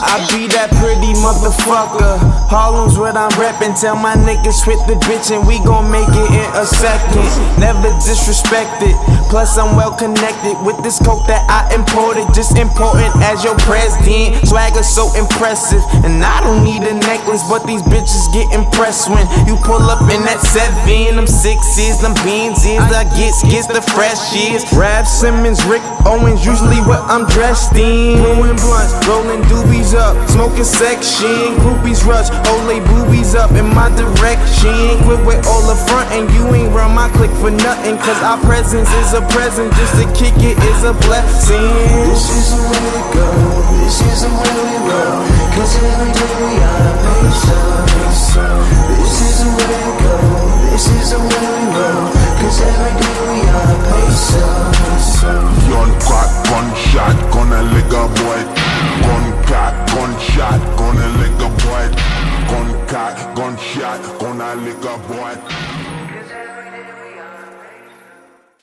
I be that pretty motherfucker. Harlem's what I'm reppin'. Tell my niggas hit the bitch and we gon' make it in a second. Never disrespected. Plus I'm well connected with this coke that I imported. Just important as your president. Swagger so impressive. And I don't need a necklace, but these bitches get impressed when you pull up in that 7. Them 6s, them beans is. I gets the fresh years. Rap Simmons, Rick Owens, usually what I'm dressed in. Blowing blunts, rolling doobies up, smoking section. Groupies rush, hold they boobies up in my direction. Quit with all the front and you ain't run my click for nothing. Cause our presence is a present, just to kick it is a blessing. This is the way to go, this is the way we roll. Cause every day we gotta pay some. This is the way to go, this is the way we roll. Cause every day we gotta pay some. Gun crack, gunshot, gonna lick a boy. Gun cock, gunshot, gonna lick a boy. Gun cock, gunshot, gonna lick a boy.